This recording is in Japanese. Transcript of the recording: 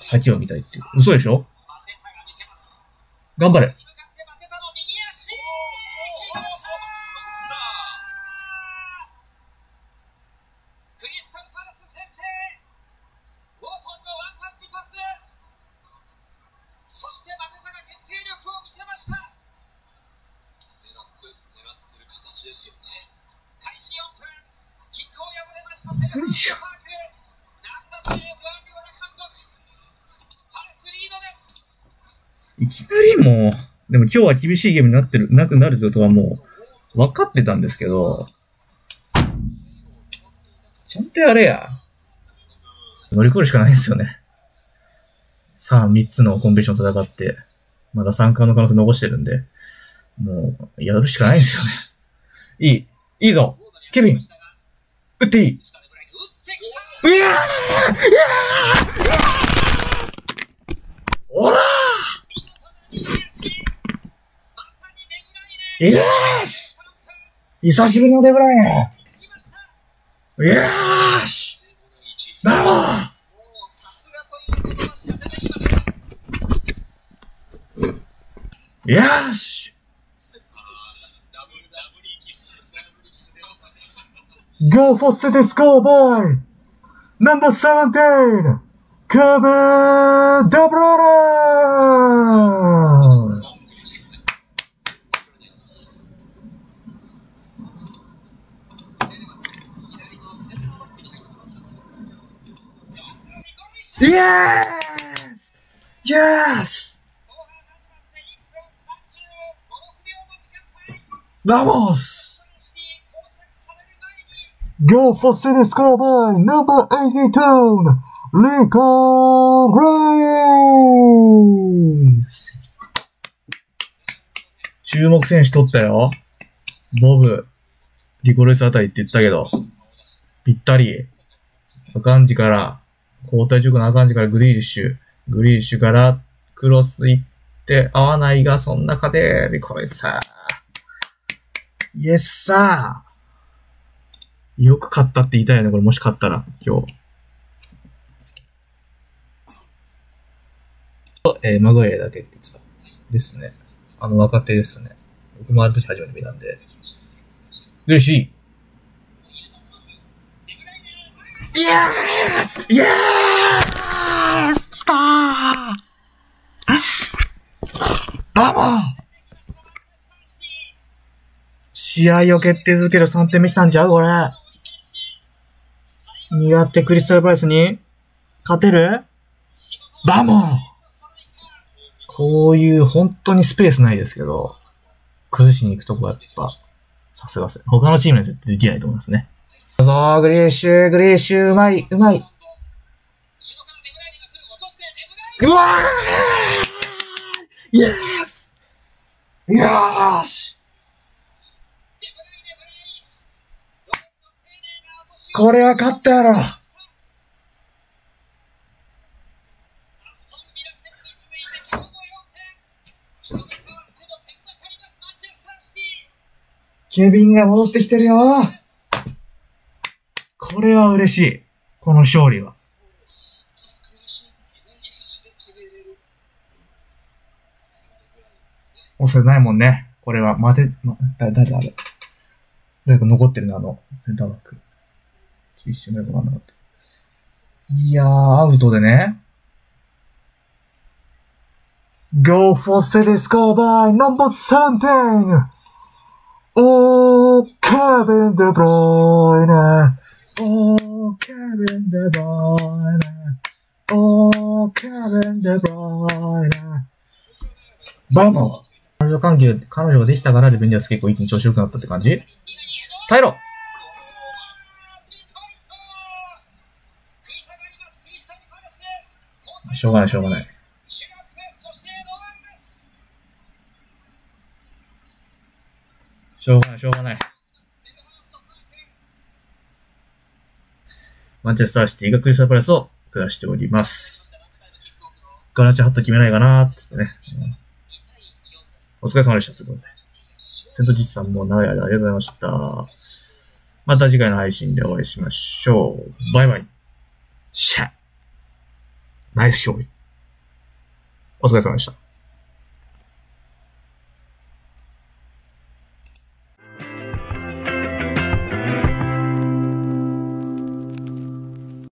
先を見たいっていう。嘘でしょ？頑張れ。よいしょ。いきなりもう、でも今日は厳しいゲームになくなるってことはもう、分かってたんですけど、ちゃんとやれや。乗り越えるしかないんですよね。さあ、3つのコンペティション戦って、まだ3冠の可能性残してるんで、もう、やるしかないんですよね。いいぞケビン打っていいいやーおらーイエース久しぶりのデブライネイエーしバモーよーしGo for city score boy! Number 17! Kevin De Bruyne! Yes! Yes! Vamos! Go for city score by number 82, Lincoln Reigns! 注目選手取ったよ。ボブ、リコレスあたりって言ったけど、ぴったり。アカンジから、交代直後のアカンジからグリーリッシュからクロス行って合わないが、その中でリコレスさー。イエスさー。よく勝ったって言いたいよね、これもし勝ったら、今日。マグワイアだけって言ってた。ですね。若手ですよね。僕もある時初めて見たんで。嬉しい。イエースイエース来たーバモー試合を決定づける3点目来たんちゃうこれ。苦手クリスタルパレスに勝てるバモーこういう本当にスペースないですけど、崩しに行くとこはやっぱ、さすがです。他のチームには絶対できないと思いますね。どうぞグリーッシュ、うまい。うわーイエースよーしこれは勝ったやろケビンが戻ってきてるよこれは嬉しい。この勝利は。それないもんね。これは。誰か残ってるな、センターバック。一瞬でわかんなかった。いやー、アウトでね。Go for city score by number 17! Oh, Kevin De Bruyne! Oh, Kevin De Bruyne! Oh, Kevin De Bruyne! バモ彼女ができたからレベンジャーズ結構一気に調子良くなったって感じ耐えろしょうがない。しょうがない。マンチェスターシティがクリスタルパレスを下しております。ガラチハット決めないかなーってってね。お疲れ様でしたということで。セントジッチさんも長い間ありがとうございました。また次回の配信でお会いしましょう。バイバイ。シャッナイス勝利。 お疲れ様でした。